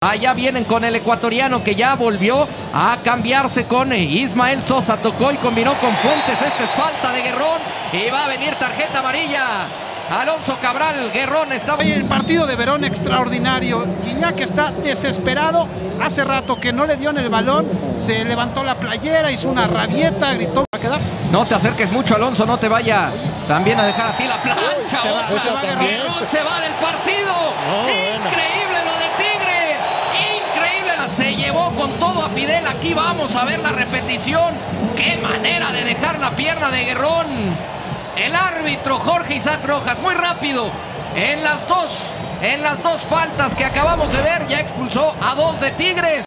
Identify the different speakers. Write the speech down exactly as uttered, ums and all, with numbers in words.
Speaker 1: Allá vienen con el ecuatoriano que ya volvió a cambiarse con Ismael Sosa. Tocó y combinó con Fuentes. Esta es falta de Guerrón y va a venir tarjeta amarilla. Alonso Cabral, Guerrón está...
Speaker 2: El partido de Verón extraordinario. Gignac está desesperado. Hace rato que no le dio en el balón. Se levantó la playera, hizo una rabieta, gritó. ¿Va a quedar?
Speaker 1: No te acerques mucho, Alonso, no te vaya también a dejar a ti la plancha.
Speaker 2: Se va,
Speaker 1: Otra.
Speaker 2: se va Guerrón.
Speaker 1: Guerrón se va del partido.
Speaker 3: No,
Speaker 1: Increíble
Speaker 3: bueno.
Speaker 1: lo de Tigres. Increíble. Se llevó con todo a Fidel. Aquí vamos a ver la repetición. Qué manera de dejar la pierna de Guerrón. El árbitro Jorge Isaac Rojas, muy rápido, en las dos, en las dos faltas que acabamos de ver, ya expulsó a dos de Tigres.